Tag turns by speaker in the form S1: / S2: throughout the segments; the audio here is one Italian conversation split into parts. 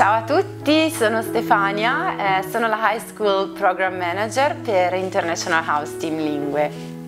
S1: Ciao a tutti, sono Stefania, sono la High School Program Manager per International House Team Lingue.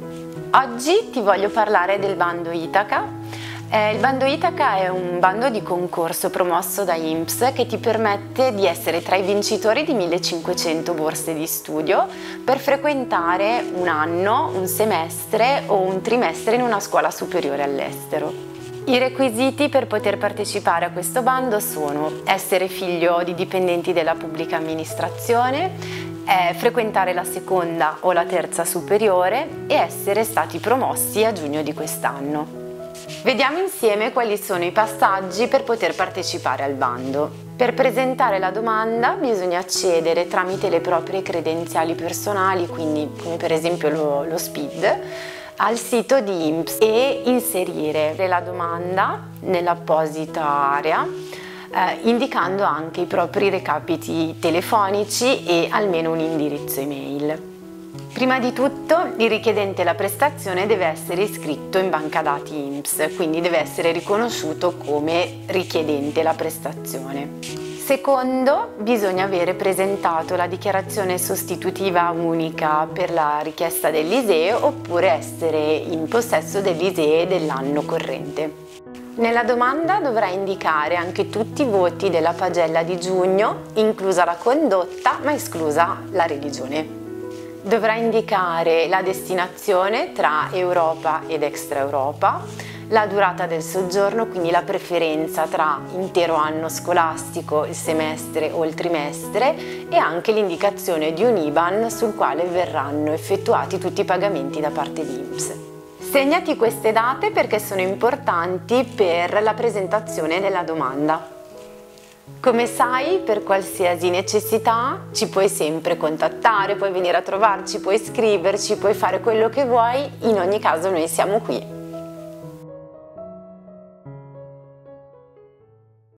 S1: Oggi ti voglio parlare del bando Itaca. Il bando Itaca è un bando di concorso promosso da INPS che ti permette di essere tra i vincitori di 1500 borse di studio per frequentare un anno, un semestre o un trimestre in una scuola superiore all'estero. I requisiti per poter partecipare a questo bando sono essere figlio di dipendenti della pubblica amministrazione, frequentare la seconda o la terza superiore e essere stati promossi a giugno di quest'anno. Vediamo insieme quali sono i passaggi per poter partecipare al bando. Per presentare la domanda bisogna accedere tramite le proprie credenziali personali, quindi come per esempio lo SPID, al sito di INPS e inserire la domanda nell'apposita area, indicando anche i propri recapiti telefonici e almeno un indirizzo email. Prima di tutto il richiedente la prestazione deve essere iscritto in banca dati INPS, quindi deve essere riconosciuto come richiedente la prestazione. Secondo, bisogna avere presentato la dichiarazione sostitutiva unica per la richiesta dell'ISEE oppure essere in possesso dell'ISEE dell'anno corrente. Nella domanda dovrà indicare anche tutti i voti della pagella di giugno, inclusa la condotta ma esclusa la religione. Dovrà indicare la destinazione tra Europa ed extra Europa, la durata del soggiorno, quindi la preferenza tra intero anno scolastico, il semestre o il trimestre e anche l'indicazione di un IBAN sul quale verranno effettuati tutti i pagamenti da parte di INPS. Segnati queste date perché sono importanti per la presentazione della domanda. Come sai, per qualsiasi necessità ci puoi sempre contattare, puoi venire a trovarci, puoi scriverci, puoi fare quello che vuoi, in ogni caso noi siamo qui.